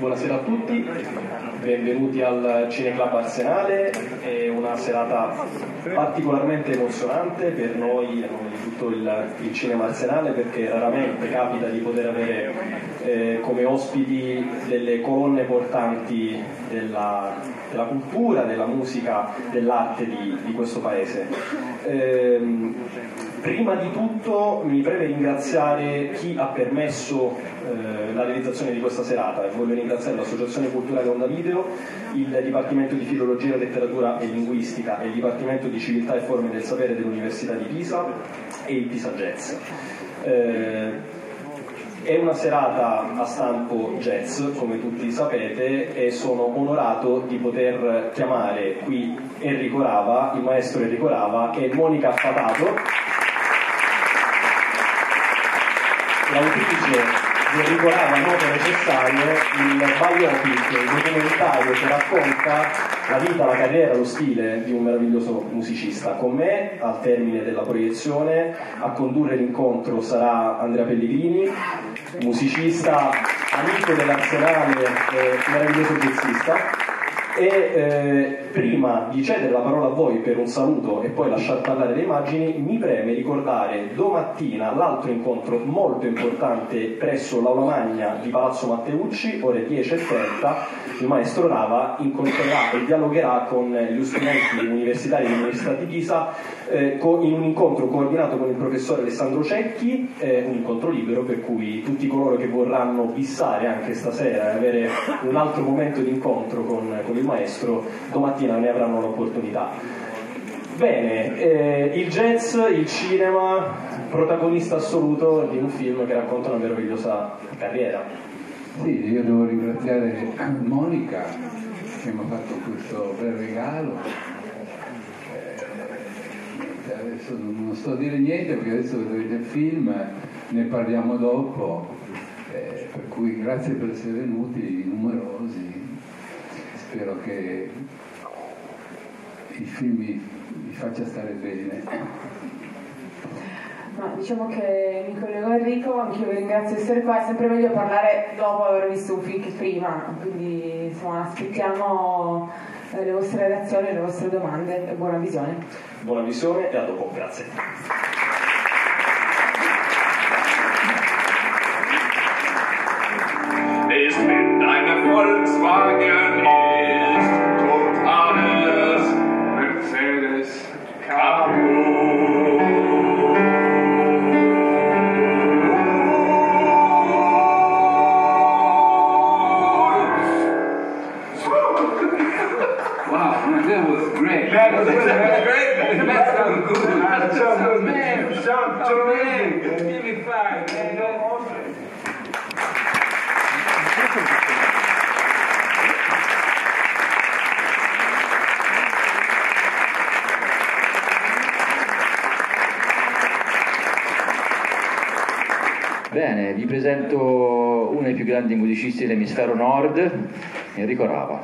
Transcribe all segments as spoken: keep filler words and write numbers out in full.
Buonasera a tutti, benvenuti al Cineclub Arsenale. È una serata particolarmente emozionante per noi, di tutto il, il Cinema Arsenale, perché raramente capita di poter avere eh, come ospiti delle colonne portanti della, della cultura, della musica, dell'arte di, di questo paese. Ehm, prima di tutto mi preme ringraziare chi ha permesso eh, la realizzazione di questa serata, e voglio ringraziare l'Associazione Culturale Onda Video, il Dipartimento di Filologia, Letteratura e Linguistica e il Dipartimento di Civiltà e Forme del Sapere dell'Università di Pisa e il Pisa Jazz. Eh, È una serata a stampo jazz, come tutti sapete, e sono onorato di poter chiamare qui Enrico Rava, il maestro Enrico Rava, e Monica Fatato, l'autrice di Enrico Rava, Note necessarie, il biopic, il documentario che racconta la vita, la carriera, lo stile di un meraviglioso musicista. Con me, al termine della proiezione, a condurre l'incontro sarà Andrea Pellegrini, musicista, amico dell'Arsenale e meraviglioso jazzista. E eh, prima di cedere la parola a voi per un saluto e poi lasciar parlare le immagini, mi preme ricordare domattina l'altro incontro molto importante presso l'Aula Magna di Palazzo Matteucci, ore dieci e trenta. Il maestro Rava incontrerà e dialogherà con gli studenti universitari dell'Università di Pisa eh, in un incontro coordinato con il professore Alessandro Cecchi, eh, un incontro libero per cui tutti coloro che vorranno bissare anche stasera e avere un altro momento di incontro con, con il maestro domattina ne avranno l'opportunità. Bene, eh, il jazz, il cinema, protagonista assoluto di un film che racconta una meravigliosa carriera. Sì, io devo ringraziare Monica che mi ha fatto questo bel regalo. Eh, adesso non sto a dire niente perché adesso vedrete il film, ne parliamo dopo, eh, per cui grazie per essere venuti numerosi. Spero che il film mi, mi faccia stare bene. Ma diciamo che mi collego a Enrico, anche io vi ringrazio di essere qua. È sempre meglio parlare dopo aver visto un film che prima, quindi insomma aspettiamo le vostre reazioni, le vostre domande e buona visione. Buona visione e a dopo, grazie. Es wird eine Volkswagen ist und alles Mercedes kaputt. Wow, that was great. That was great. That sounds good. That sounds good. Man, Sounds man, give me five, man. Bene, vi presento uno dei più grandi musicisti dell'emisfero nord, Enrico Rava.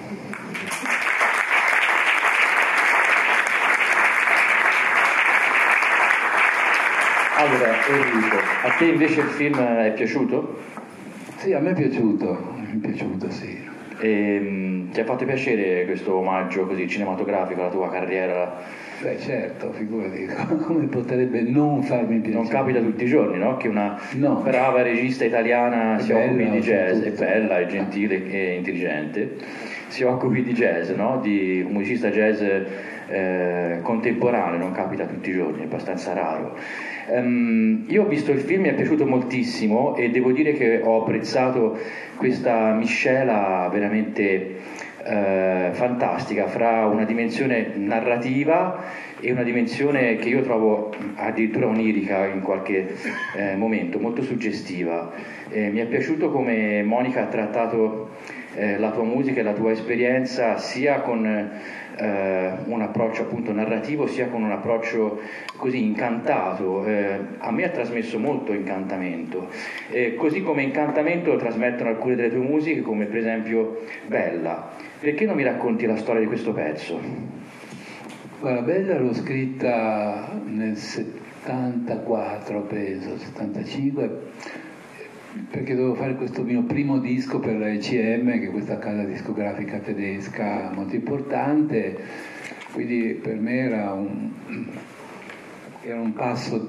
Allora, Enrico, a te invece il film è piaciuto? Sì, a me è piaciuto, mi è piaciuto, sì. E, mh, ti ha fatto piacere questo omaggio così cinematografico alla tua carriera? Beh, certo, figurati, come potrebbe non farmi piacere? Non capita tutti i giorni, no? Che una no. brava regista italiana È si bella, occupi di jazz, è tutto. bella, è gentile e intelligente, si occupi di jazz, no? Di un musicista jazz eh, contemporaneo, non capita tutti i giorni, è abbastanza raro. Um, io ho visto il film, mi è piaciuto moltissimo e devo dire che ho apprezzato questa miscela veramente eh, fantastica fra una dimensione narrativa e una dimensione che io trovo addirittura onirica in qualche eh, momento, molto suggestiva. Eh, mi è piaciuto come Monica ha trattato eh, la tua musica e la tua esperienza sia con eh, un approccio appunto narrativo sia con un approccio così incantato. Eh, a me ha trasmesso molto incantamento, eh, così come incantamento trasmettono alcune delle tue musiche, come per esempio Bella. Perché non mi racconti la storia di questo pezzo? Guarda, Bella l'ho scritta nel settantaquattro, penso, settantacinque, perché dovevo fare questo mio primo disco per la E C M, che è questa casa discografica tedesca molto importante, quindi per me era un, era un passo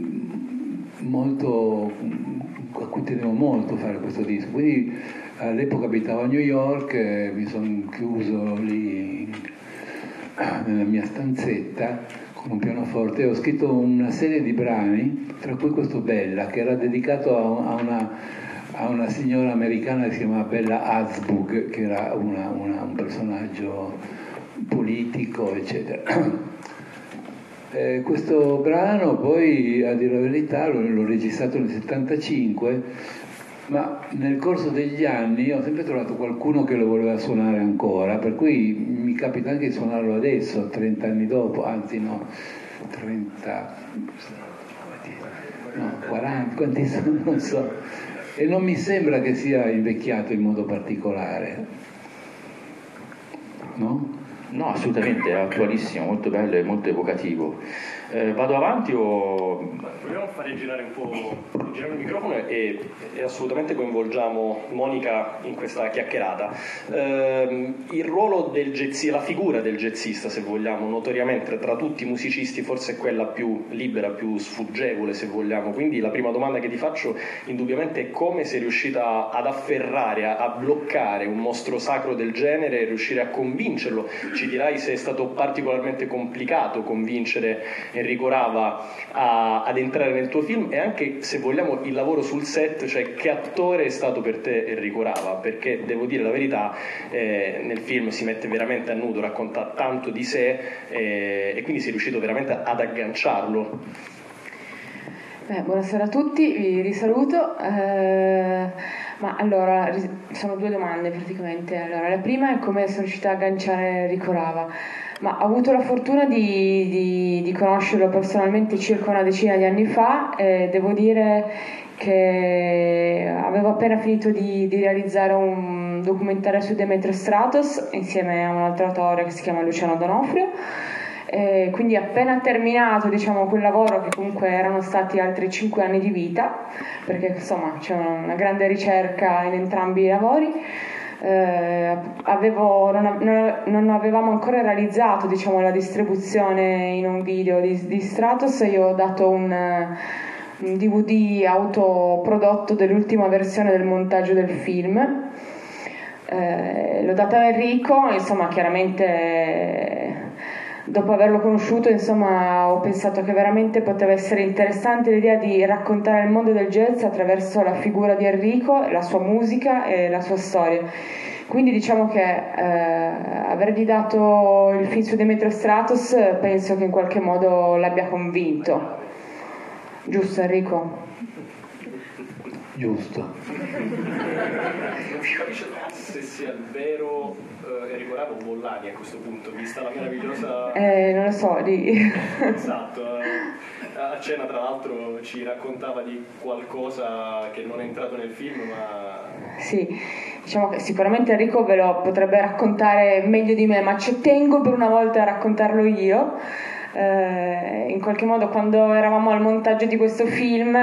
molto, a cui tenevo molto fare questo disco. Quindi all'epoca abitavo a New York, eh, mi sono chiuso lì nella mia stanzetta con un pianoforte e ho scritto una serie di brani, tra cui questo Bella, che era dedicato a una, a una signora americana che si chiamava Bella Harzburg, che era una, una, un personaggio politico, eccetera. Eh, questo brano poi, a dire la verità, l'ho, l'ho registrato nel settantacinque, ma nel corso degli anni ho sempre trovato qualcuno che lo voleva suonare ancora, per cui mi capita anche di suonarlo adesso, trenta anni dopo, anzi no, trenta, no, quaranta, quanti sono, non so, e non mi sembra che sia invecchiato in modo particolare, no? No, assolutamente, è attualissimo, molto bello e molto evocativo. Eh, vado avanti o... Proviamo a fare girare un po' girare il microfono e, e assolutamente coinvolgiamo Monica in questa chiacchierata. Eh, il ruolo del jazzista, la figura del jazzista, se vogliamo, notoriamente tra tutti i musicisti forse è quella più libera, più sfuggevole, se vogliamo. Quindi la prima domanda che ti faccio indubbiamente è come sei riuscita ad afferrare, a, a bloccare un mostro sacro del genere e riuscire a convincerlo. Ci dirai se è stato particolarmente complicato convincere Enrico Rava a, ad entrare nel tuo film, e anche, se vogliamo, il lavoro sul set, cioè che attore è stato per te Enrico Rava, perché devo dire la verità, eh, nel film si mette veramente a nudo, racconta tanto di sé, eh, e quindi sei riuscito veramente ad agganciarlo. Beh, buonasera a tutti, vi risaluto. Eh, ma allora, sono due domande praticamente. Allora, la prima è come sono riuscita a agganciare Enrico Rava. Ma ho avuto la fortuna di, di, di conoscerlo personalmente circa una decina di anni fa, e devo dire che avevo appena finito di, di realizzare un documentario su Demetrio Stratos insieme a un altro autore che si chiama Luciano D'Onofrio. E quindi appena terminato, diciamo, quel lavoro, che comunque erano stati altri cinque anni di vita, perché insomma c'è una grande ricerca in entrambi i lavori. Eh, avevo, non, non, non avevamo ancora realizzato, diciamo, la distribuzione in un video di, di Stratos. Io ho dato un, un D V D autoprodotto dell'ultima versione del montaggio del film, eh, l'ho dato a Enrico. Insomma, chiaramente dopo averlo conosciuto, insomma, ho pensato che veramente poteva essere interessante l'idea di raccontare il mondo del jazz attraverso la figura di Enrico, la sua musica e la sua storia. Quindi diciamo che eh, avergli dato il film su Demetrio Stratos penso che in qualche modo l'abbia convinto. Giusto, Enrico? Giusto. Non si capisce se sia vero eh, Enrico Rava o Bollani a questo punto, vista la meravigliosa... Eh, non lo so, di... Esatto, eh, a cena tra l'altro ci raccontava di qualcosa che non è entrato nel film, ma... Sì, diciamo che sicuramente Enrico ve lo potrebbe raccontare meglio di me, ma ci tengo per una volta a raccontarlo io. Eh, in qualche modo, quando eravamo al montaggio di questo film,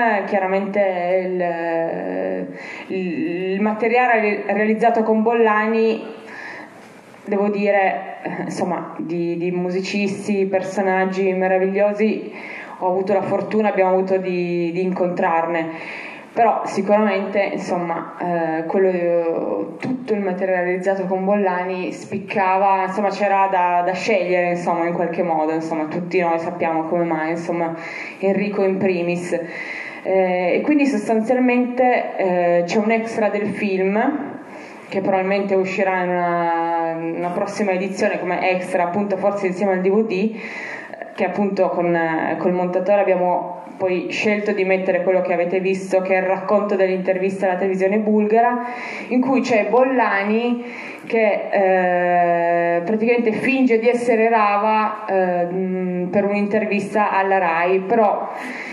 chiaramente il, il materiale realizzato con Bollani, devo dire, insomma, di, di musicisti, personaggi meravigliosi, ho avuto la fortuna, abbiamo avuto di, di incontrarne. Però sicuramente, insomma, eh, quello, tutto il materiale realizzato con Bollani spiccava, insomma, c'era da, da scegliere, insomma, in qualche modo, insomma, tutti noi sappiamo come mai, insomma, Enrico in primis. Eh, e quindi sostanzialmente eh, c'è un extra del film che probabilmente uscirà in una, una prossima edizione come extra, appunto, forse insieme al D V D, che appunto con col montatore abbiamo poi scelto di mettere quello che avete visto, che è il racconto dell'intervista alla televisione bulgara, in cui c'è Bollani che eh, praticamente finge di essere Rava eh, per un'intervista alla Rai. Però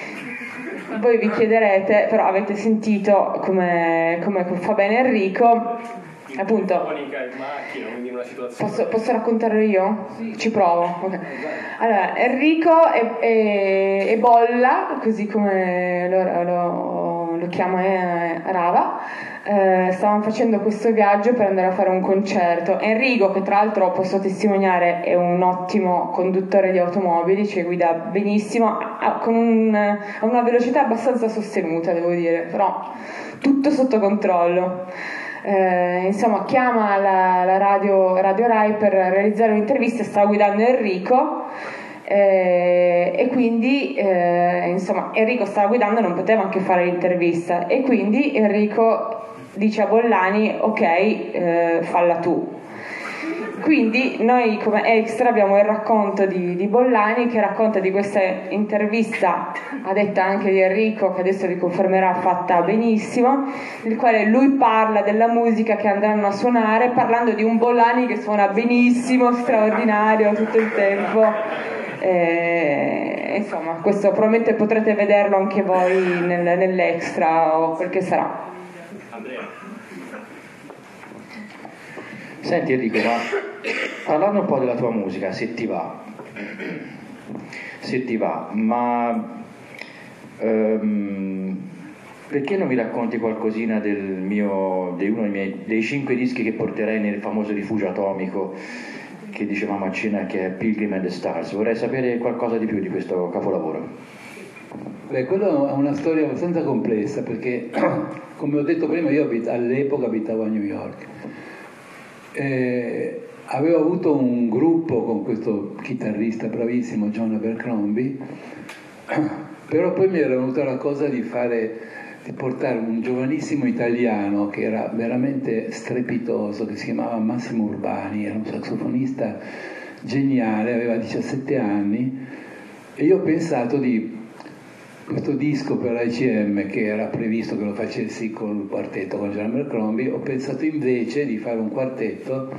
voi vi chiederete, però avete sentito come, come fa bene Enrico, appunto. Monica in macchina, quindi in una situazione... Posso, posso raccontarlo io? Sì. Ci provo. Okay. Allora, Enrico e, e, e Bolla, così come lo, lo, lo chiama eh, Rava, eh, stavano facendo questo viaggio per andare a fare un concerto. Enrico, che tra l'altro posso testimoniare è un ottimo conduttore di automobili, cioè guida benissimo, ha, con un, ha una velocità abbastanza sostenuta, devo dire, però tutto sotto controllo. Eh, insomma, chiama la, la radio, radio Rai per realizzare un'intervista, stava guidando Enrico. Eh, e quindi eh, insomma Enrico stava guidando, non poteva anche fare l'intervista, e quindi Enrico dice a Bollani: ok, eh, falla tu. Quindi noi come Extra abbiamo il racconto di, di Bollani, che racconta di questa intervista, a detta anche di Enrico, che adesso vi confermerà, fatta benissimo, nel quale lui parla della musica che andranno a suonare, parlando di un Bollani che suona benissimo, straordinario tutto il tempo. Eh, insomma, questo probabilmente potrete vederlo anche voi nel, nell'Extra o quel che sarà. Senti Enrico, ma parlando un po' della tua musica, se ti va, se ti va, ma um, perché non mi racconti qualcosina del mio, di uno dei miei dei cinque dischi che porterei nel famoso rifugio atomico che dicevamo a cena, che è Pilgrim and the Stars? Vorrei sapere qualcosa di più di questo capolavoro. Beh, quello è una storia abbastanza complessa, perché come ho detto prima, io abit- all'epoca abitavo a New York. Eh, avevo avuto un gruppo con questo chitarrista bravissimo, John Abercrombie, però poi mi era venuta la cosa di fare, di portare un giovanissimo italiano che era veramente strepitoso, che si chiamava Massimo Urbani, era un sassofonista geniale, aveva diciassette anni, e io ho pensato di questo disco per l'A C M, che era previsto che lo facessi con il quartetto con John Abercrombie, ho pensato invece di fare un quartetto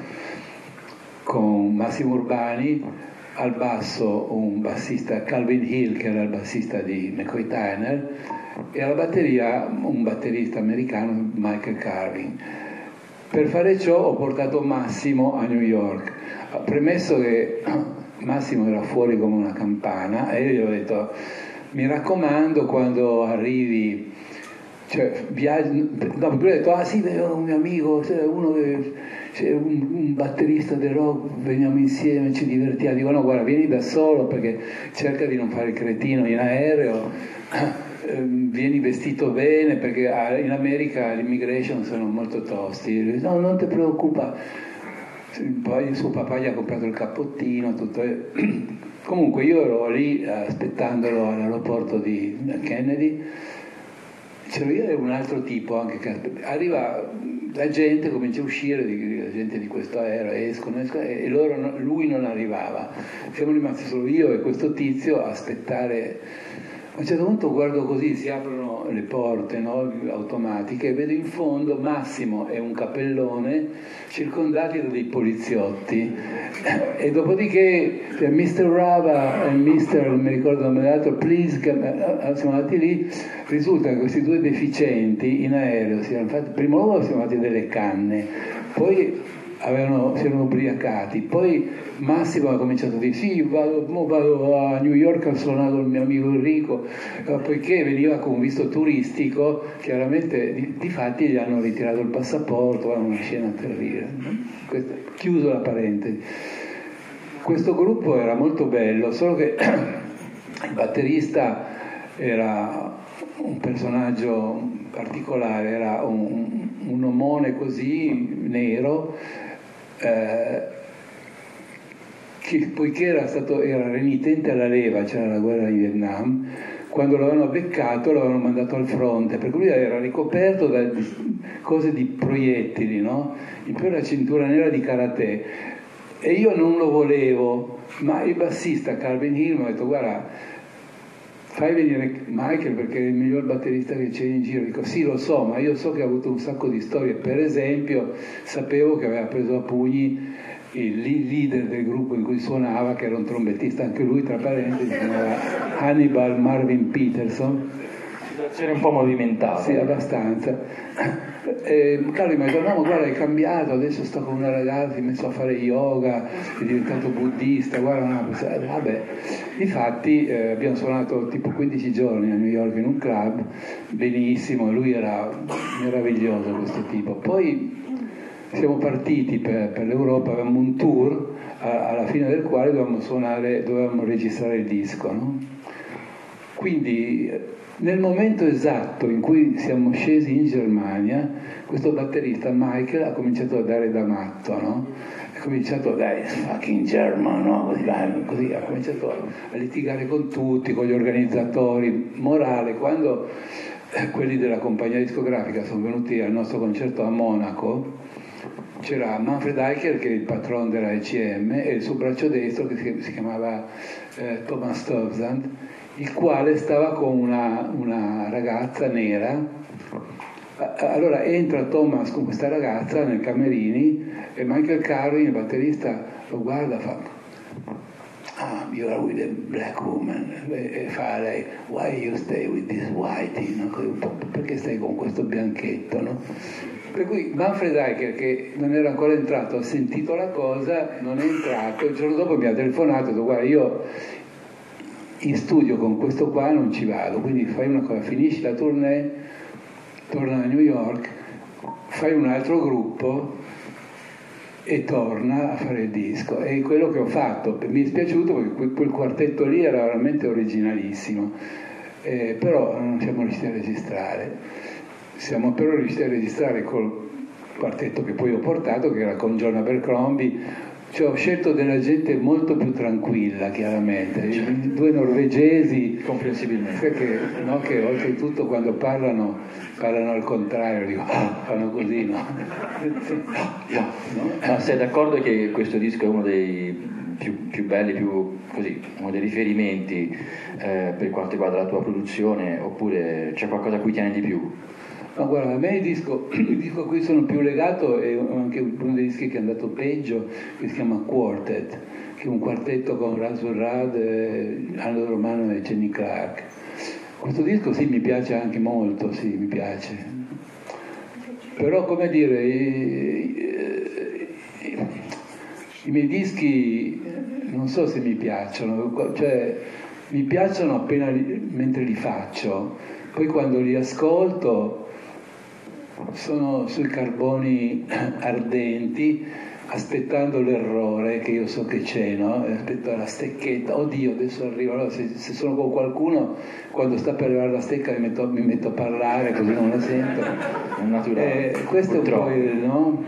con Massimo Urbani, al basso un bassista, Calvin Hill, che era il bassista di McCoy Tyner, e alla batteria un batterista americano, Michael Carvin. Per fare ciò ho portato Massimo a New York, premesso che Massimo era fuori come una campana, e io gli ho detto: mi raccomando, quando arrivi, cioè viaggi, no, lui ha detto: ah sì, un mio amico, c'è uno che, c'è un, un batterista del rock, veniamo insieme, ci divertiamo. Dico: no, guarda, vieni da solo, perché cerca di non fare il cretino in aereo, vieni vestito bene, perché in America l'immigration sono molto tosti. No, non ti preoccupa. Poi suo papà gli ha comprato il cappottino, tutto. Comunque io ero lì aspettandolo all'aeroporto di Kennedy, c'ero io e un altro tipo anche che arriva, la gente comincia a uscire, la gente di questo aereo, escono, escono e loro, lui non arrivava. Siamo rimasti solo io e questo tizio a aspettare. A un certo punto guardo così, si aprono le porte, no, automatiche, e vedo in fondo Massimo e un cappellone circondati da dei poliziotti, e dopodiché mister Rava e mister non mi ricordo come l'altro, please, siamo andati lì. Risulta che questi due deficienti in aereo si erano fatti, prima loro si erano fatti delle canne, poi avevano, si erano ubriacati, poi Massimo ha cominciato a dire: sì, vado, vado a New York a suonare con il mio amico Enrico, poiché veniva con un visto turistico, chiaramente di, di fatti gli hanno ritirato il passaporto, era una scena terribile. Questo, chiuso la parentesi. Questo gruppo era molto bello, solo che il batterista era un personaggio particolare, era un, un omone così nero, eh, che poiché era, stato, era renitente alla leva, c'era la guerra in Vietnam, quando l'avevano beccato l'avevano mandato al fronte, perché lui era ricoperto da cose di proiettili, no? In più la cintura nera di karate, e io non lo volevo, ma il bassista Calvin Hill mi ha detto: guarda, fai venire Michael perché è il miglior batterista che c'è in giro. Dico: sì, lo so, ma io so che ha avuto un sacco di storie. Per esempio, sapevo che aveva preso a pugni il leader del gruppo in cui suonava, che era un trombettista anche lui, tra parentesi, si chiamava Hannibal Marvin Peterson. Situazione un po' movimentata. Sì, abbastanza. E Carlo mi ha detto: no, ma guarda, hai cambiato, adesso sto con una ragazza, mi messo a fare yoga, è diventato buddista, guarda, no, vabbè. Infatti eh, abbiamo suonato tipo quindici giorni a New York in un club, benissimo, lui era meraviglioso questo tipo. Poi siamo partiti per, per l'Europa, avevamo un tour a, alla fine del quale dovevamo suonare, dovevamo registrare il disco, no? Quindi nel momento esatto in cui siamo scesi in Germania, questo batterista Michael ha cominciato a dare da matto, no? Ha cominciato a dare fucking German, no? Così, così, ha cominciato a litigare con tutti, con gli organizzatori, morale. Quando eh, quelli della compagnia discografica sono venuti al nostro concerto a Monaco, c'era Manfred Eicher, che è il patron della E C M, e il suo braccio destro, che si, si chiamava eh, Thomas Stovzand, il quale stava con una, una ragazza nera. Allora entra Thomas con questa ragazza nel camerini e Michael Carvin, il batterista, lo guarda e fa: ah, you are with a black woman, e fa lei: why you stay with this whitey, no? Perché stai con questo bianchetto, no? Per cui Manfred Eicher, che non era ancora entrato, ha sentito la cosa, non è entrato, il giorno dopo mi ha telefonato e ha detto: guarda, io in studio con questo qua non ci vado, quindi fai una cosa, finisci la tournée, torna a New York, fai un altro gruppo e torna a fare il disco. E quello che ho fatto, mi è dispiaciuto perché quel quartetto lì era veramente originalissimo, eh, però non siamo riusciti a registrare. Siamo però riusciti a registrare col quartetto che poi ho portato, che era con John Abercrombie. Cioè, ho scelto della gente molto più tranquilla, chiaramente, i due norvegesi, comprensibilmente, che, no, che oltretutto quando parlano parlano al contrario, dico, ah, fanno così, no? no? Ma sei d'accordo che questo disco è uno dei più, più belli, più così, uno dei riferimenti eh, per quanto riguarda la tua produzione, oppure c'è qualcosa a cui tieni di più? Ma guarda, a me il disco, il disco a cui sono più legato è anche uno dei dischi che è andato peggio, che si chiama Quartet, che è un quartetto con Razul Rad, Aldo Romano e Jenny Clark. Questo disco sì, mi piace anche molto, sì, mi piace. Però, come dire, i, i, i miei dischi non so se mi piacciono, cioè mi piacciono appena li, mentre li faccio, poi quando li ascolto sono sui carboni ardenti, aspettando l'errore che io so che c'è, no? Aspetto la stecchetta, oddio adesso arriva, allora se, se sono con qualcuno, quando sta per arrivare la stecca mi metto, mi metto a parlare così non la sento, è naturale. Eh, questo purtroppo è un po' il, no?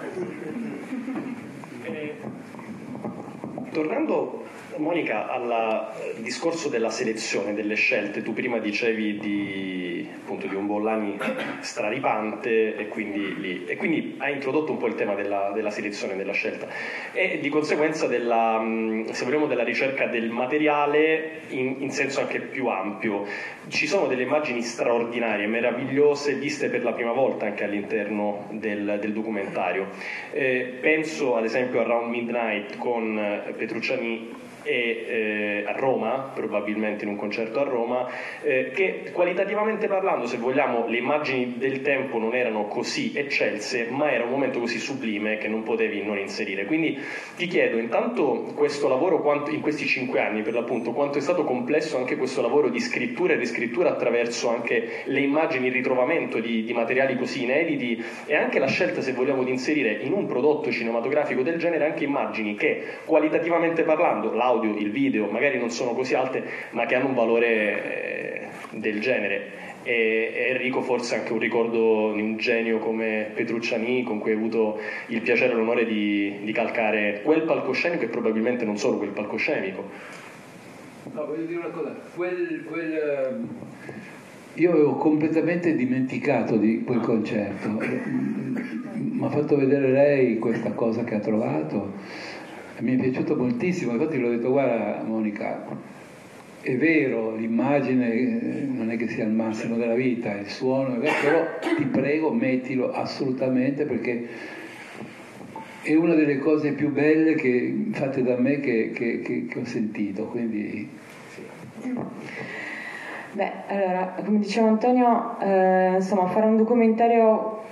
Eh, tornando Monica al discorso della selezione delle scelte, tu prima dicevi di, appunto, di un Bollani straripante e quindi, lì, e quindi hai introdotto un po' il tema della, della selezione della scelta e di conseguenza della, se vogliamo, della ricerca del materiale in, in senso anche più ampio. Ci sono delle immagini straordinarie, meravigliose, viste per la prima volta anche all'interno del, del documentario. Eh, penso ad esempio a Round Midnight con Petrucciani e eh, a Roma, probabilmente in un concerto a Roma, eh, che qualitativamente parlando, se vogliamo, le immagini del tempo non erano così eccelse, ma era un momento così sublime che non potevi non inserire. Quindi ti chiedo intanto questo lavoro, quanto, in questi cinque anni per l'appunto, quanto è stato complesso anche questo lavoro di scrittura e riscrittura attraverso anche le immagini, il ritrovamento di, di materiali così inediti e anche la scelta, se vogliamo, di inserire in un prodotto cinematografico del genere anche immagini che qualitativamente parlando, l'audio, il video, magari non sono così alte, ma che hanno un valore eh, del genere. E Enrico, forse anche un ricordo di un genio come Petrucciani, con cui hai avuto il piacere e l'onore di, di calcare quel palcoscenico e probabilmente non solo quel palcoscenico. No, voglio dire una cosa, quel, quel, io avevo completamente dimenticato di quel concerto, mi ha fatto vedere lei questa cosa che ha trovato. Mi è piaciuto moltissimo, infatti l'ho detto: guarda Monica, è vero, l'immagine non è che sia il massimo della vita, il suono, però ti prego mettilo assolutamente, perché è una delle cose più belle che, fatte da me che, che, che, che ho sentito, quindi sì. Beh, allora, come diceva Antonio, eh, insomma, fare un documentario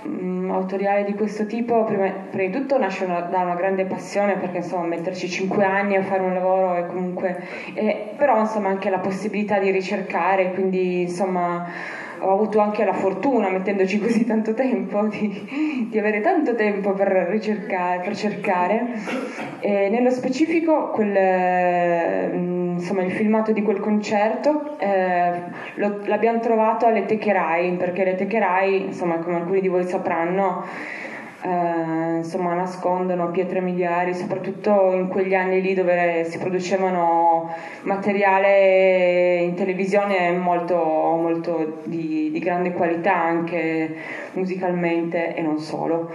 mh, autoriale di questo tipo, prima, prima di tutto nasce una, da una grande passione, perché insomma metterci cinque anni a fare un lavoro è comunque eh, però insomma anche la possibilità di ricercare, quindi insomma ho avuto anche la fortuna, mettendoci così tanto tempo, di, di avere tanto tempo per ricercare, per cercare. E nello specifico quel, insomma, il filmato di quel concerto eh, lo, l'abbiamo trovato alle Teche Rai, perché le Teche Rai, insomma, come alcuni di voi sapranno, eh, insomma, nascondono pietre miliari, soprattutto in quegli anni lì dove si producevano materiale in televisione molto, molto di, di grande qualità, anche musicalmente e non solo.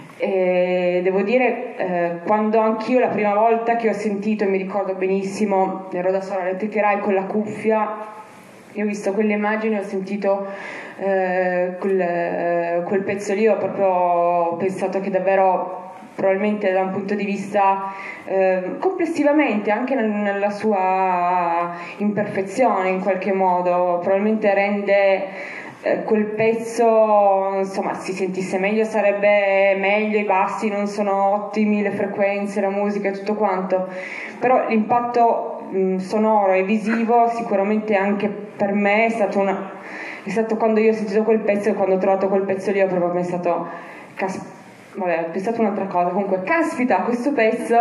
E devo dire, eh, quando anch'io la prima volta che ho sentito, e mi ricordo benissimo, ero da sola alle Teche Rai con la cuffia, io ho visto quelle immagini, ho sentito eh, quel, eh, quel pezzo lì, ho proprio pensato che davvero, probabilmente da un punto di vista eh, complessivamente, anche nel, nella sua imperfezione in qualche modo, probabilmente rende eh, quel pezzo, insomma, si sentisse meglio, sarebbe meglio, i bassi non sono ottimi, le frequenze, la musica e tutto quanto, però l'impatto mh, sonoro e visivo sicuramente anche per me è stato una è stato quando io ho sentito quel pezzo, e quando ho trovato quel pezzo lì ho proprio pensato cas- vabbè, ho pensato un'altra cosa, comunque caspita, questo pezzo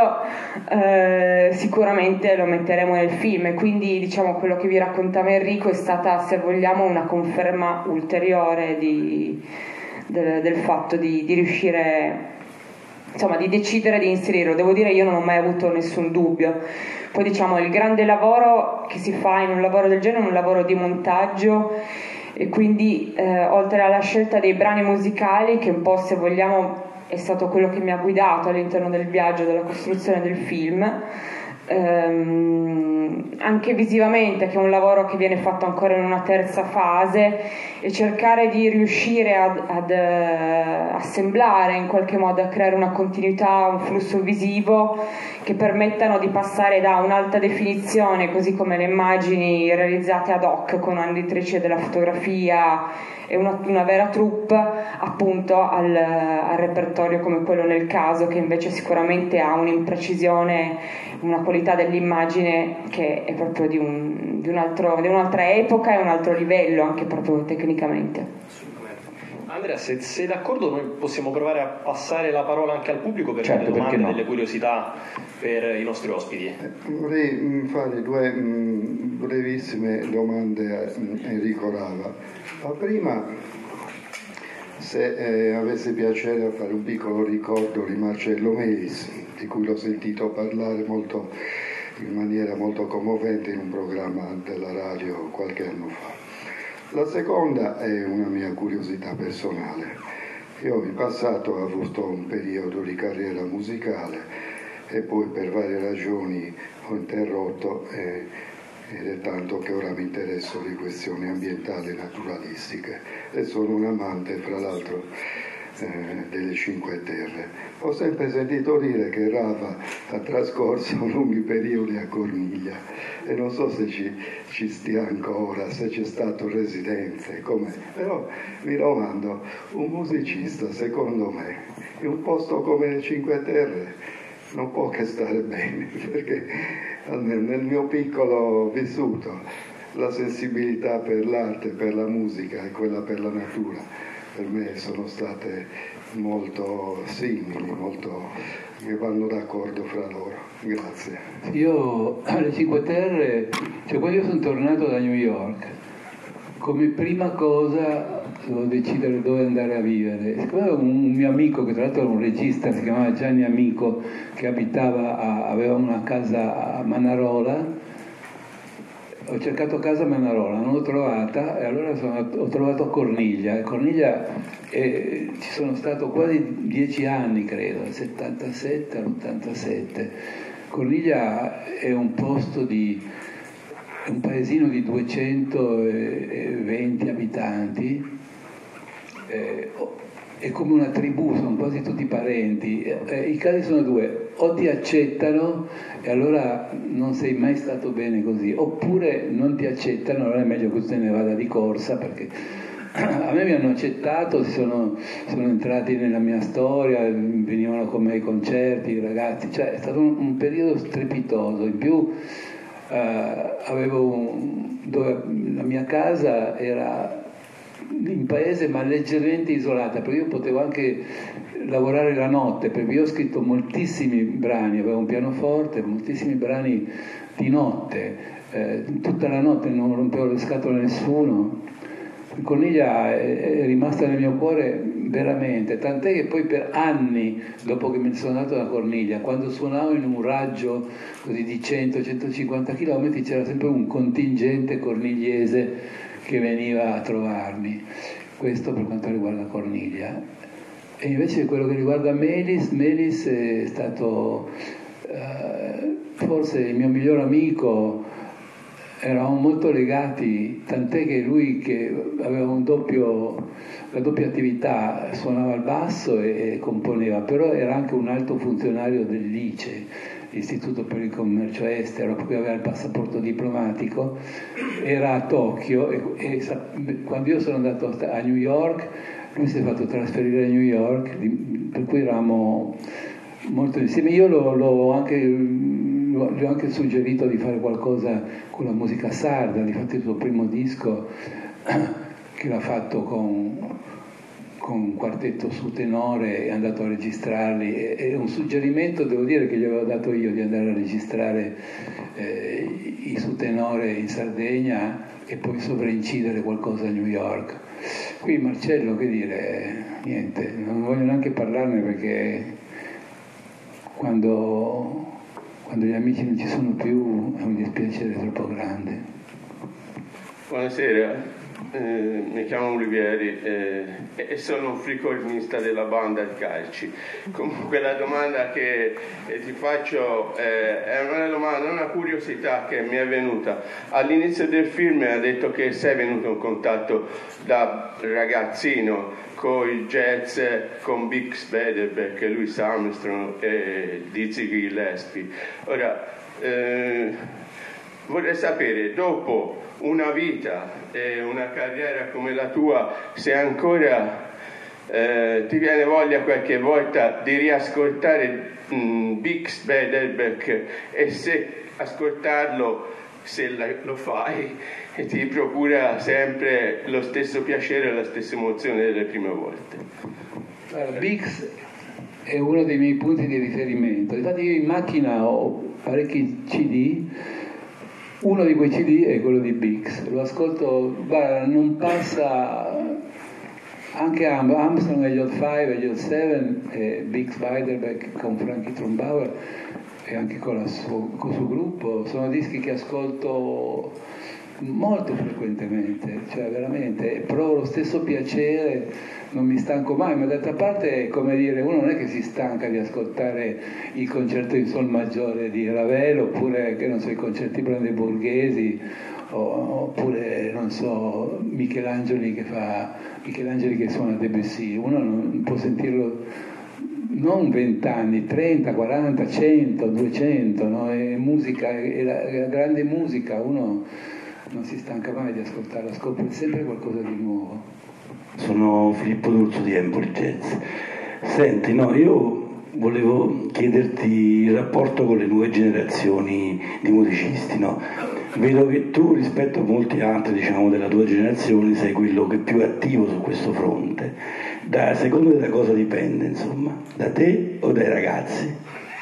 eh, sicuramente lo metteremo nel film, e quindi diciamo quello che vi raccontava Enrico è stata, se vogliamo, una conferma ulteriore di, del, del fatto di, di riuscire, insomma, di decidere di inserirlo. Devo dire, io non ho mai avuto nessun dubbio. Poi diciamo il grande lavoro che si fa in un lavoro del genere è un lavoro di montaggio, e quindi eh, oltre alla scelta dei brani musicali, che un po', se vogliamo, è stato quello che mi ha guidato all'interno del viaggio della costruzione del film, ehm, anche visivamente, che è un lavoro che viene fatto ancora in una terza fase, e cercare di riuscire ad, ad uh, assemblare in qualche modo, a creare una continuità, un flusso visivo che permettano di passare da un'alta definizione, così come le immagini realizzate ad hoc con un'editrice della fotografia e una, una vera troupe, appunto al, al repertorio come quello nel caso, che invece sicuramente ha un'imprecisione, una qualità dell'immagine che è proprio di, un, di, un altro, di un'altra epoca e un altro livello, anche proprio tecnicamente. Andrea, se sei d'accordo, noi possiamo provare a passare la parola anche al pubblico per certo, delle domande, no. delle curiosità per i nostri ospiti. Vorrei fare due mh, brevissime domande a Enrico Rava. La prima, se eh, avesse piacere a fare un piccolo ricordo di Marcello Meis, di cui l'ho sentito parlare molto, in maniera molto commovente in un programma della radio qualche anno fa. La seconda è una mia curiosità personale. Io in passato ho avuto un periodo di carriera musicale e poi per varie ragioni ho interrotto e, ed è tanto che ora mi interesso di questioni ambientali e naturalistiche e sono un amante, fra l'altro, eh, delle Cinque Terre. Ho sempre sentito dire che Rava ha trascorso lunghi periodi a Corniglia e non so se ci, ci stia ancora, se c'è stato residenze, com'è. Però mi domando, un musicista, secondo me, in un posto come le Cinque Terre non può che stare bene, perché nel mio piccolo vissuto la sensibilità per l'arte, per la musica e quella per la natura per me sono state molto simili, molto che vanno d'accordo fra loro. Grazie. Io alle Cinque Terre, cioè quando io sono tornato da New York, come prima cosa devo decidere dove andare a vivere. Siccome un, un mio amico, che tra l'altro era un regista, si chiamava Gianni Amico, che abitava a, aveva una casa a Manarola, ho cercato casa a Manarola, non l'ho trovata e allora sono, ho trovato Corniglia. A Corniglia eh, ci sono stato quasi dieci anni, credo, dal settantasette all'ottantasette. Corniglia è un posto di, è un paesino di duecentoventi abitanti, eh, è come una tribù, sono quasi tutti parenti. Eh, I casi sono due: o ti accettano e allora non sei mai stato bene così, oppure non ti accettano, allora è meglio che tu te ne vada di corsa perché a me mi hanno accettato, si sono, sono entrati nella mia storia, venivano con me ai concerti, i ragazzi, cioè è stato un, un periodo strepitoso. In più eh, avevo un, dove la mia casa era in paese ma leggermente isolata, perché io potevo anche lavorare la notte, perché io ho scritto moltissimi brani, avevo un pianoforte, moltissimi brani di notte, eh, tutta la notte non rompevo le scatole a nessuno. Corniglia è, è rimasta nel mio cuore veramente, tant'è che poi per anni dopo che me ne sono andato da Corniglia, quando suonavo in un raggio così di cento centocinquanta chilometri, c'era sempre un contingente cornigliese che veniva a trovarmi. Questo per quanto riguarda Corniglia. E invece quello che riguarda Melis, Melis è stato eh, forse il mio miglior amico, eravamo molto legati, tant'è che lui, che aveva un doppio, la doppia attività, suonava il basso e, e componeva, però era anche un alto funzionario dell'I C E, l'Istituto per il Commercio Estero, perché aveva il passaporto diplomatico, era a Tokyo e, e quando io sono andato a New York, lui si è fatto trasferire a New York, per cui eravamo molto insieme. Io l'ho, l'ho anche, gli ho anche suggerito di fare qualcosa con la musica sarda, difatti il suo primo disco che l'ha fatto con, con un quartetto su tenore, è andato a registrarli, è un suggerimento, devo dire, che gli avevo dato io, di andare a registrare eh, i su tenore in Sardegna e poi sovraincidere qualcosa a New York. Qui Marcello, che dire, niente, non voglio neanche parlarne perché quando, quando gli amici non ci sono più è un dispiacere troppo grande. Buonasera. Eh, mi chiamo Olivieri eh, e sono un fricornista della banda di calci. Comunque la domanda che eh, ti faccio eh, è una domanda, una curiosità che mi è venuta. All'inizio del film ha detto che sei venuto in contatto da ragazzino con il jazz, con Bix Beiderbecke, Louis Armstrong e Dizzy Gillespie. Ora, eh, vorrei sapere, dopo una vita e una carriera come la tua, se ancora eh, ti viene voglia qualche volta di riascoltare mh, Bix Beiderbecke, e se ascoltarlo, se la, lo fai, e ti procura sempre lo stesso piacere e la stessa emozione delle prime volte. Allora, Bix è uno dei miei punti di riferimento, infatti io in macchina ho parecchi C D. Uno di quei C D è quello di Bix, lo ascolto, guarda, non passa, anche Armstrong agli Hot Five, agli Hot Seven, e Bix Beiderbecke con Frankie Trumbauer e anche con, la suo, con il suo gruppo, sono dischi che ascolto molto frequentemente, cioè veramente, provo lo stesso piacere, non mi stanco mai, ma d'altra parte è come dire, uno non è che si stanca di ascoltare il concerto in sol maggiore di Ravel, oppure, che non so, i concerti brandeburghesi, oppure, non so, Michelangeli che fa Michelangeli che suona Debussy. Uno non può sentirlo non vent'anni, trenta, quaranta, cento, duecento, no? È musica, è la, è la grande musica, uno non si stanca mai di ascoltarla, scopre sempre qualcosa di nuovo. Sono Filippo D'Urso di Empoli Jazz. Senti, no, io volevo chiederti il rapporto con le nuove generazioni di musicisti, no? Vedo che tu, rispetto a molti altri, diciamo, della tua generazione, sei quello che è più attivo su questo fronte. Da, secondo te da cosa dipende, insomma? Da te o dai ragazzi?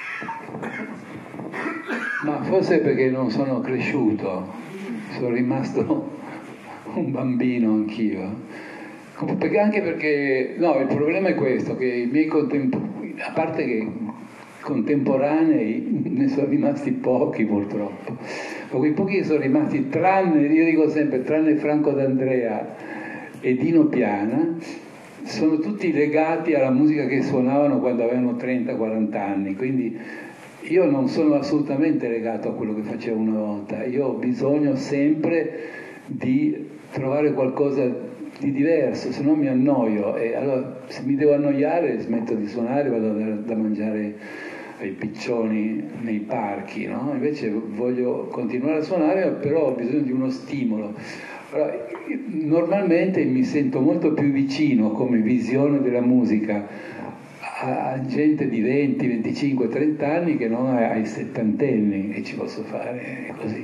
Ma forse perché non sono cresciuto, sono rimasto un bambino anch'io. Perché anche perché, no, il problema è questo, che i miei contemporanei, a parte che contemporanei ne sono rimasti pochi purtroppo, ma quei pochi che sono rimasti, tranne, io dico sempre, tranne Franco D'Andrea e Dino Piana, sono tutti legati alla musica che suonavano quando avevano trenta quaranta anni, quindi io non sono assolutamente legato a quello che facevo una volta, io ho bisogno sempre di trovare qualcosa di diverso, se no mi annoio, e allora se mi devo annoiare smetto di suonare, vado da, da mangiare ai piccioni nei parchi, no? Invece voglio continuare a suonare, però ho bisogno di uno stimolo. Allora, normalmente mi sento molto più vicino come visione della musica a gente di venti, venticinque, trenta anni che non ai settantenni, e ci posso fare così.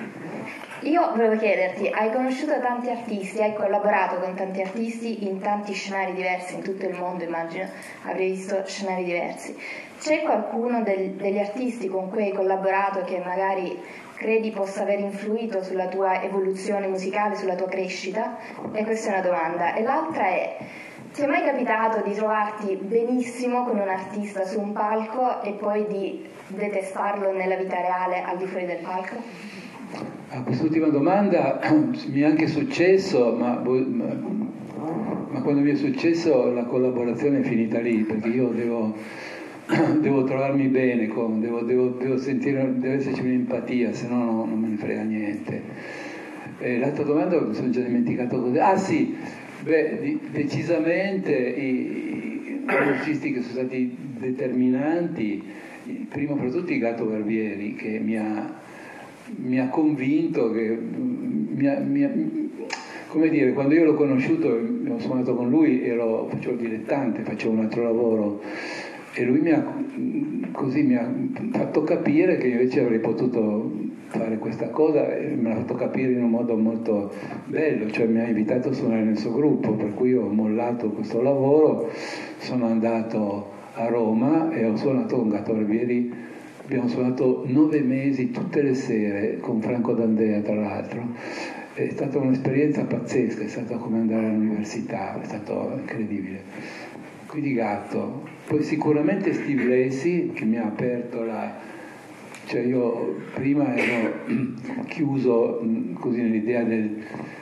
Io volevo chiederti, hai conosciuto tanti artisti, hai collaborato con tanti artisti in tanti scenari diversi, in tutto il mondo immagino avrei visto scenari diversi. C'è qualcuno del, degli artisti con cui hai collaborato che magari credi possa aver influito sulla tua evoluzione musicale, sulla tua crescita? E questa è una domanda. E l'altra è, ti è mai capitato di trovarti benissimo con un artista su un palco e poi di detestarlo nella vita reale al di fuori del palco? A quest'ultima domanda mi è anche successo, ma, ma, ma quando mi è successo la collaborazione è finita lì, perché io devo, devo trovarmi bene, con, devo, devo, devo sentire, deve esserci un'empatia, se no non me ne frega niente. E l'altra domanda mi sono già dimenticato così. Ah sì, beh, di, decisamente i, i musicisti che sono stati determinanti, prima fra tutti Gato Barbieri, che mi ha mi ha convinto, che mi ha, mi ha, come dire, quando io l'ho conosciuto e ho suonato con lui ero, facevo il dilettante, facevo un altro lavoro e lui mi ha così mi ha fatto capire che invece avrei potuto fare questa cosa e me l'ha fatto capire in un modo molto bello, cioè mi ha invitato a suonare nel suo gruppo, per cui ho mollato questo lavoro, sono andato a Roma e ho suonato con Gato Barbieri. Abbiamo suonato nove mesi tutte le sere con Franco D'Andrea, tra l'altro. È stata un'esperienza pazzesca, è stata come andare all'università, è stato incredibile. Quindi Gatto. Poi sicuramente Steve Lacy, che mi ha aperto la... Cioè io prima ero chiuso così nell'idea del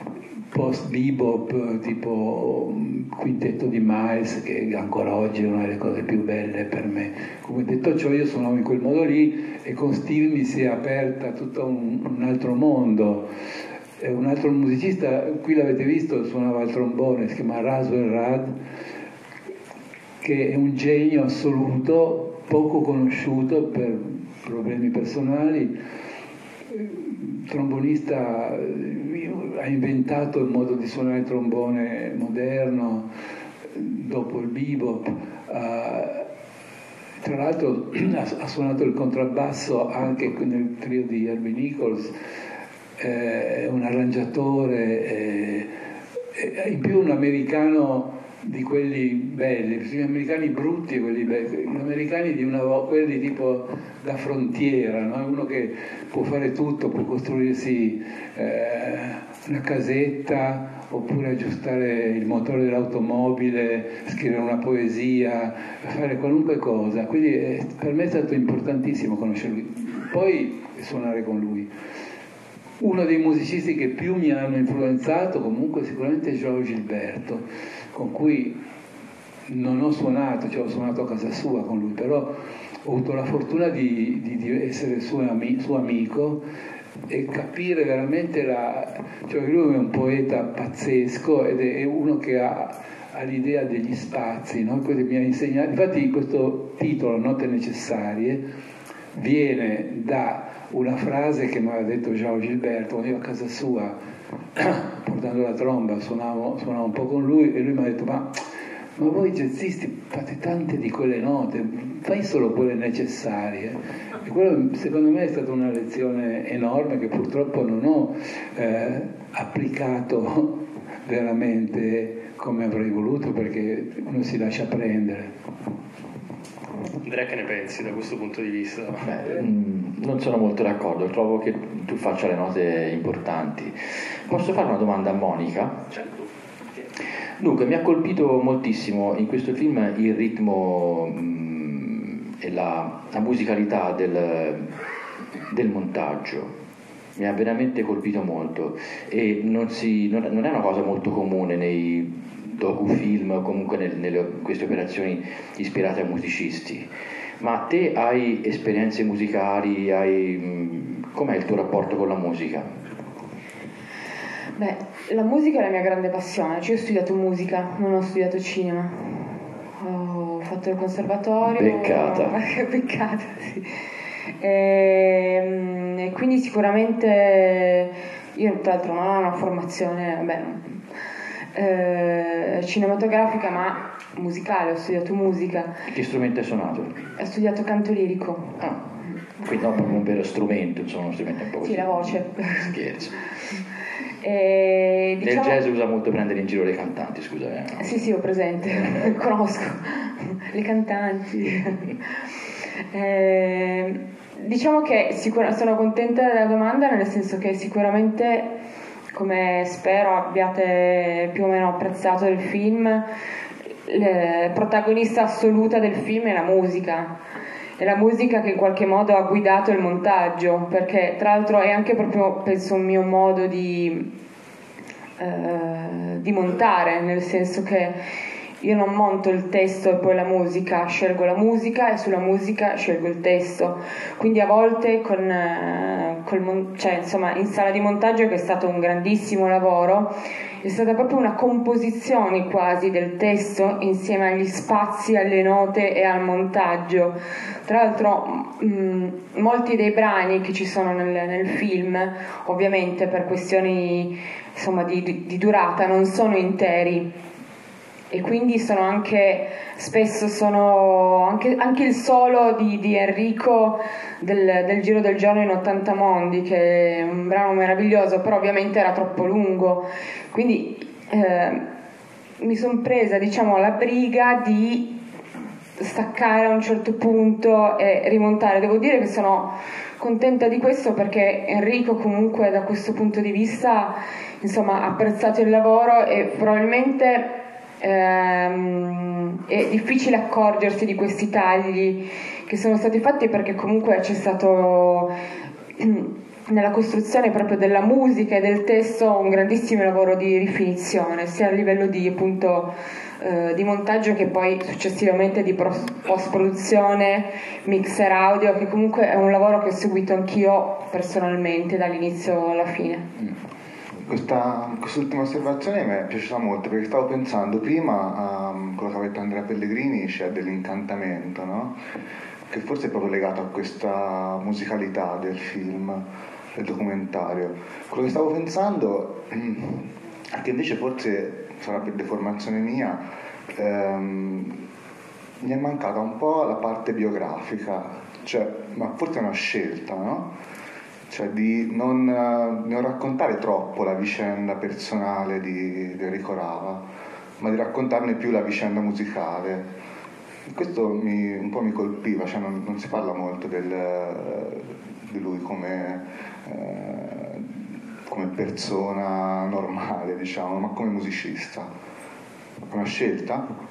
post-bebop, tipo Quintetto di Miles, che ancora oggi è una delle cose più belle per me. Come detto ciò, io suonavo in quel modo lì e con Steve mi si è aperta tutto un, un altro mondo. E un altro musicista, qui l'avete visto, suonava il trombone, si chiama Raswell Rad, che è un genio assoluto, poco conosciuto per problemi personali, trombonista, ha inventato il modo di suonare il trombone moderno dopo il bebop, uh, tra l'altro ha suonato il contrabbasso anche nel trio di Herbie Nichols, è un arrangiatore, è, è in più un americano di quelli belli, gli americani brutti e quelli belli, gli americani di una, quelli tipo da frontiera, no? Uno che può fare tutto, può costruirsi eh, una casetta oppure aggiustare il motore dell'automobile, scrivere una poesia, fare qualunque cosa, quindi eh, per me è stato importantissimo conoscerlo, poi suonare con lui. Uno dei musicisti che più mi hanno influenzato comunque sicuramente è João Gilberto, con cui non ho suonato, cioè ho suonato a casa sua con lui, però ho avuto la fortuna di, di, di essere suo, ami, suo amico e capire veramente la... cioè lui è un poeta pazzesco ed è uno che ha, ha l'idea degli spazi, no? Quello mi ha insegnato, infatti questo titolo, Note necessarie, viene da una frase che mi aveva detto João Gilberto quando io a casa sua portando la tromba suonavo, suonavo un po' con lui e lui mi ha detto ma, ma voi jazzisti fate tante di quelle note, fai solo quelle necessarie, e quello secondo me è stata una lezione enorme che purtroppo non ho eh, applicato veramente come avrei voluto, perché uno si lascia prendere. Andrea, che ne pensi da questo punto di vista? Beh, non sono molto d'accordo, trovo che tu faccia le note importanti. Posso fare una domanda a Monica? Certo. Dunque, mi ha colpito moltissimo in questo film il ritmo mh, e la, la musicalità del, del montaggio. Mi ha veramente colpito molto e non, si, non, non è una cosa molto comune nei docufilm o comunque nel, nelle queste operazioni ispirate a musicisti. Ma te hai esperienze musicali, hai, com'è il tuo rapporto con la musica? Beh, la musica è la mia grande passione, cioè io ho studiato musica, non ho studiato cinema. Ho fatto il conservatorio. Beccata. Beccata, sì. E, e quindi sicuramente io tra l'altro non ho una formazione, vabbè, eh, cinematografica, ma musicale, ho studiato musica. Che strumento hai suonato? Ho studiato canto lirico. Ah, quindi no, proprio un vero strumento, insomma, uno strumento un po' così. Sì, la voce. Scherzo. E, diciamo... Nel jazz usa molto prendere in giro le cantanti, scusa. Eh. Sì, sì, ho presente, conosco le cantanti. Eh, diciamo che sicur- sono contenta della domanda, nel senso che sicuramente, come spero abbiate più o meno apprezzato del film, la protagonista assoluta del film è la musica. È la musica che in qualche modo ha guidato il montaggio, perché tra l'altro è anche proprio, penso, un mio modo di, eh, di montare, nel senso che io non monto il testo e poi la musica, scelgo la musica e sulla musica scelgo il testo. Quindi a volte con, eh, col, cioè, insomma, in sala di montaggio, che è stato un grandissimo lavoro, è stata proprio una composizione quasi del testo insieme agli spazi, alle note e al montaggio. Tra l'altro mh, molti dei brani che ci sono nel, nel film, ovviamente per questioni, insomma, di, di durata, non sono interi, e quindi sono anche, spesso sono anche, anche il solo di, di Enrico del, del Giro del Giorno in ottanta mondi, che è un brano meraviglioso, però ovviamente era troppo lungo, quindi eh, mi sono presa, diciamo, la briga di staccare a un certo punto e rimontare. Devo dire che sono contenta di questo, perché Enrico comunque da questo punto di vista, insomma, ha apprezzato il lavoro, e probabilmente ehm, è difficile accorgersi di questi tagli che sono stati fatti, perché comunque c'è stato nella costruzione proprio della musica e del testo un grandissimo lavoro di rifinizione, sia a livello di, appunto, eh, di montaggio, che poi successivamente di post-produzione, mixer audio, che comunque è un lavoro che ho seguito anch'io personalmente dall'inizio alla fine. Questa, quest'ultima osservazione mi è piaciuta molto, perché stavo pensando prima a quello che ha detto Andrea Pellegrini, cioè dell'incantamento, no? Che forse è proprio legato a questa musicalità del film, del documentario. Quello che stavo pensando è che invece, forse sarà per deformazione mia, ehm, mi è mancata un po' la parte biografica, cioè, ma forse è una scelta, no? Cioè di non, non raccontare troppo la vicenda personale di, di Enrico Rava, ma di raccontarne più la vicenda musicale. Questo mi, un po' mi colpiva, cioè non, non si parla molto del, di lui come, eh, come persona normale, diciamo, ma come musicista. Una scelta?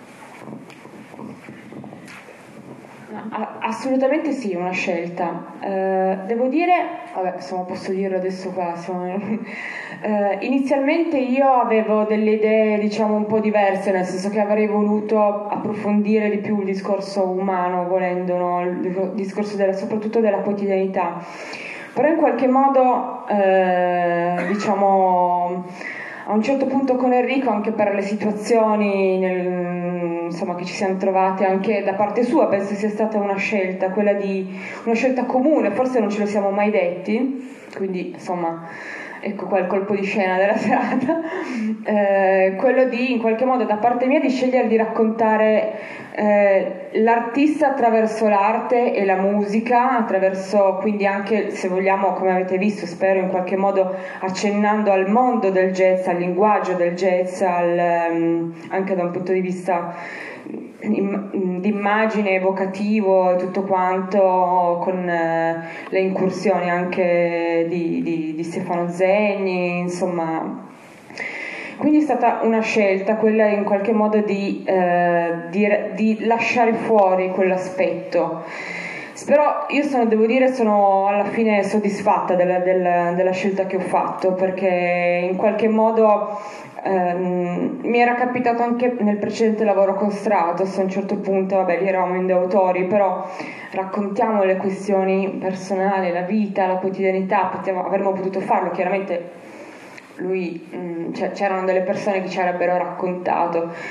Assolutamente sì, una scelta. Eh, devo dire, vabbè, insomma, posso dirlo adesso qua, insomma, eh, inizialmente io avevo delle idee, diciamo, un po' diverse, nel senso che avrei voluto approfondire di più il discorso umano, volendo, no? Il discorso della, soprattutto della quotidianità, però in qualche modo, eh, diciamo, a un certo punto con Enrico, anche per le situazioni nel, insomma, che ci siamo trovate anche da parte sua, penso sia stata una scelta, quella di una scelta comune, forse non ce lo siamo mai detti, quindi insomma, ecco qua il colpo di scena della serata, eh, quello di, in qualche modo, da parte mia, di scegliere di raccontare eh, l'artista attraverso l'arte e la musica, attraverso, quindi anche, se vogliamo, come avete visto, spero in qualche modo accennando al mondo del jazz, al linguaggio del jazz, al, um, anche da un punto di vista di immagine, evocativo e tutto quanto, con eh, le incursioni anche di, di, di Stefano Zenni, insomma. Quindi è stata una scelta quella in qualche modo di, eh, di, di lasciare fuori quell'aspetto. Però io sono, devo dire, sono alla fine soddisfatta della, della, della scelta che ho fatto, perché in qualche modo ehm, mi era capitato anche nel precedente lavoro con Stratos, a un certo punto, vabbè, lì eravamo in due autori, però raccontiamo le questioni personali, la vita, la quotidianità, potevo, avremmo potuto farlo, chiaramente lui, mh, cioè, c'erano delle persone che ci avrebbero raccontato,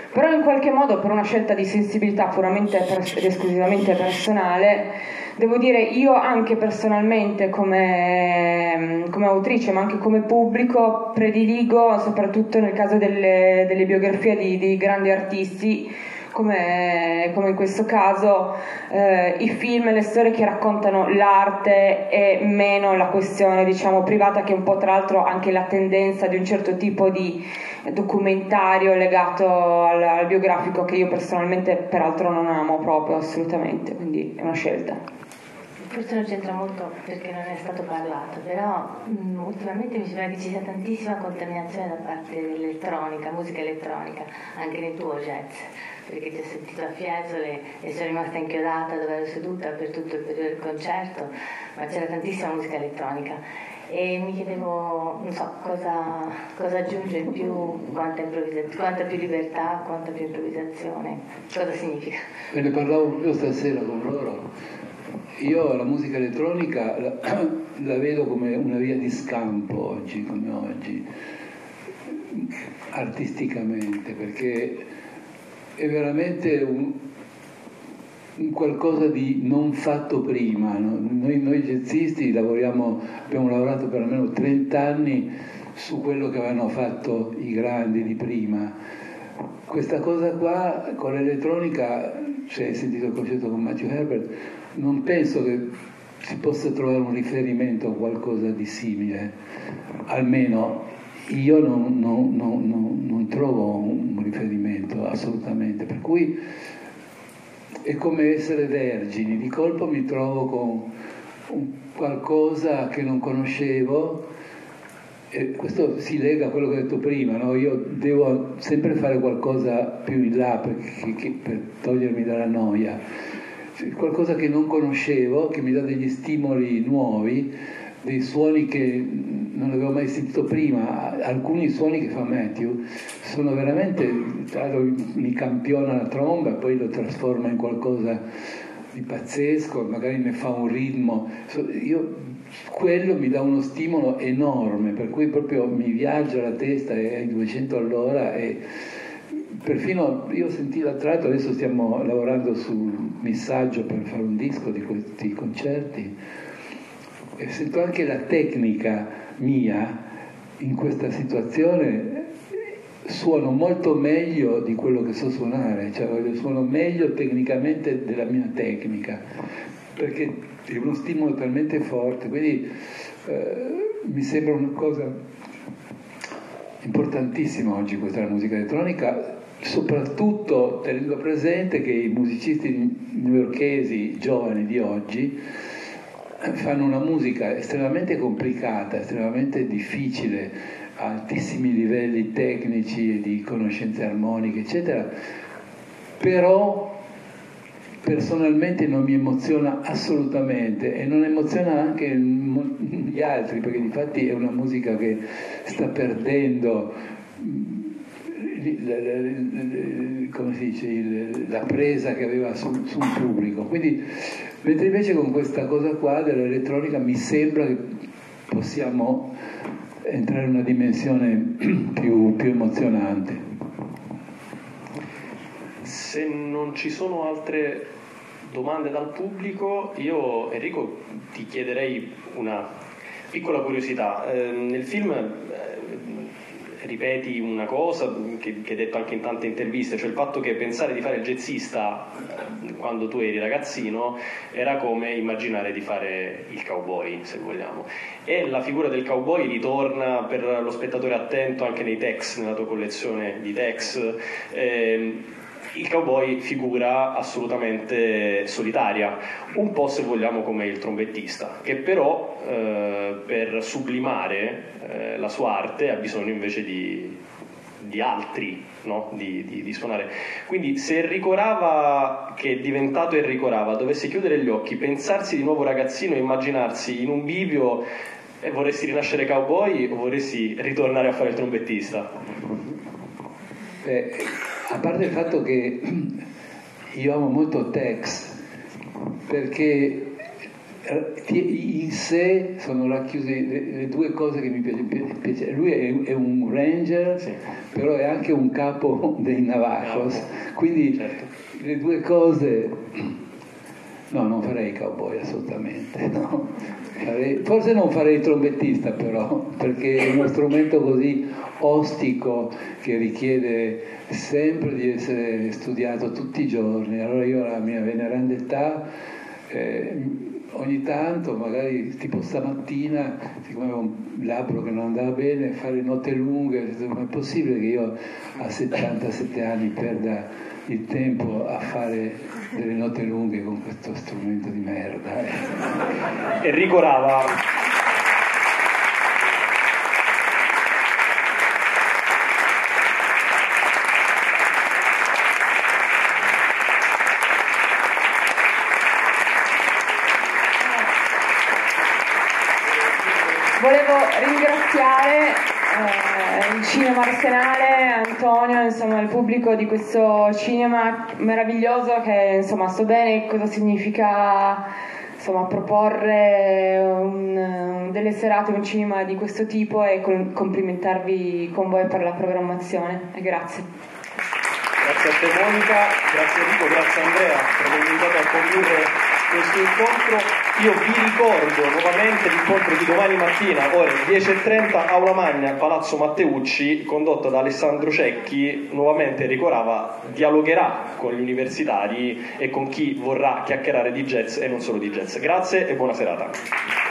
però in qualche modo per una scelta di sensibilità puramente ed esclusivamente personale, devo dire, io anche personalmente come, come autrice ma anche come pubblico prediligo, soprattutto nel caso delle, delle biografie di, di grandi artisti, come, come in questo caso, eh, i film e le storie che raccontano l'arte e meno la questione, diciamo, privata, che è un po' tra l'altro anche la tendenza di un certo tipo di documentario legato al, al biografico, che io personalmente peraltro non amo proprio assolutamente, quindi è una scelta. Forse non c'entra molto perché non è stato parlato, però mh, ultimamente mi sembra che ci sia tantissima contaminazione da parte dell'elettronica, musica elettronica, anche nel tuo jazz, perché ti ho sentito a Fiesole e sono rimasta inchiodata dove ero seduta per tutto il periodo del concerto, ma c'era tantissima musica elettronica e mi chiedevo, non so, cosa, cosa aggiunge in più, quanta, quanta più libertà, quanta più improvvisazione, cosa significa? Me ne parlavo proprio stasera con loro. Io la musica elettronica la, la vedo come una via di scampo oggi, come oggi, artisticamente, perché è veramente un, un qualcosa di non fatto prima. No? Noi, noi jazzisti lavoriamo, abbiamo lavorato per almeno trenta anni su quello che avevano fatto i grandi di prima. Questa cosa qua con l'elettronica, cioè, hai sentito il concetto con Matthew Herbert, non penso che si possa trovare un riferimento a qualcosa di simile, almeno io non, non, non, non, non trovo un riferimento assolutamente, per cui è come essere vergini, di colpo mi trovo con un qualcosa che non conoscevo. E questo si lega a quello che ho detto prima, no? Io devo sempre fare qualcosa più in là per, che, per togliermi dalla noia, cioè, qualcosa che non conoscevo, che mi dà degli stimoli nuovi, dei suoni che non avevo mai sentito prima. Alcuni suoni che fa Matthew sono veramente, tra l'altro mi campiona la tromba e poi lo trasforma in qualcosa di pazzesco, magari mi fa un ritmo. Io quello mi dà uno stimolo enorme, per cui proprio mi viaggia la testa ai duecento all'ora e perfino io ho sentito, tra l'altro adesso stiamo lavorando sul missaggio per fare un disco di questi concerti e sento anche la tecnica mia in questa situazione, suono molto meglio di quello che so suonare, cioè suono meglio tecnicamente della mia tecnica, perché è uno stimolo talmente forte, quindi eh, mi sembra una cosa importantissima oggi questa la musica elettronica, soprattutto tenendo presente che i musicisti newyorkesi giovani di oggi fanno una musica estremamente complicata, estremamente difficile, a altissimi livelli tecnici e di conoscenze armoniche, eccetera, però personalmente non mi emoziona assolutamente e non emoziona anche gli altri, perché difatti è una musica che sta perdendo, come si dice, la presa che aveva sul, sul pubblico. Quindi, mentre invece con questa cosa qua dell'elettronica mi sembra che possiamo entrare in una dimensione più, più emozionante. Se non ci sono altre domande dal pubblico, io Enrico ti chiederei una piccola curiosità. Eh, nel film eh, ripeti una cosa che, che hai detto anche in tante interviste, cioè il fatto che pensare di fare il jazzista eh, quando tu eri ragazzino era come immaginare di fare il cowboy, se vogliamo, e la figura del cowboy ritorna per lo spettatore attento anche nei Tex, nella tua collezione di Tex. Eh, il cowboy figura assolutamente solitaria, un po' se vogliamo come il trombettista, che però eh, per sublimare eh, la sua arte ha bisogno invece di, di altri, no? di, di, di suonare. Quindi se Enrico Rava, che è diventato Enrico Rava, dovesse chiudere gli occhi, pensarsi di nuovo ragazzino e immaginarsi in un bivio, eh, vorresti rinascere cowboy o vorresti ritornare a fare il trombettista? Eh, a parte il fatto che io amo molto Tex, perché in sé sono racchiuse le, le due cose che mi piace. Lui è, è un ranger, sì, però è anche un capo dei Navajos, quindi certo, le due cose. No, non farei cowboy assolutamente, no. Farei, forse non farei il trombettista però, perché è uno strumento così ostico che richiede sempre di essere studiato tutti i giorni. Allora io alla mia veneranda età eh, ogni tanto, magari tipo stamattina, siccome avevo un labbro che non andava bene, fare notte lunghe, ma è possibile che io a settantasette anni perda il tempo a fare delle note lunghe con questo strumento di merda? Eh. Enrico Rava. Volevo ringraziare eh, il Cinema Arsenale, Antonio, insomma il pubblico di questo cinema meraviglioso che insomma so bene cosa significa insomma proporre un, delle serate, un cinema di questo tipo, e con, complimentarvi con voi per la programmazione e grazie. Grazie a te Monica, grazie Enrico, grazie a Andrea per aver invitato a condurre questo incontro. Io vi ricordo nuovamente l'incontro di domani mattina, ore dieci e trenta, Aula Magna, Palazzo Matteucci, condotto da Alessandro Cecchi. Nuovamente Enrico Rava dialogherà con gli universitari e con chi vorrà chiacchierare di jazz e non solo di jazz. Grazie e buona serata.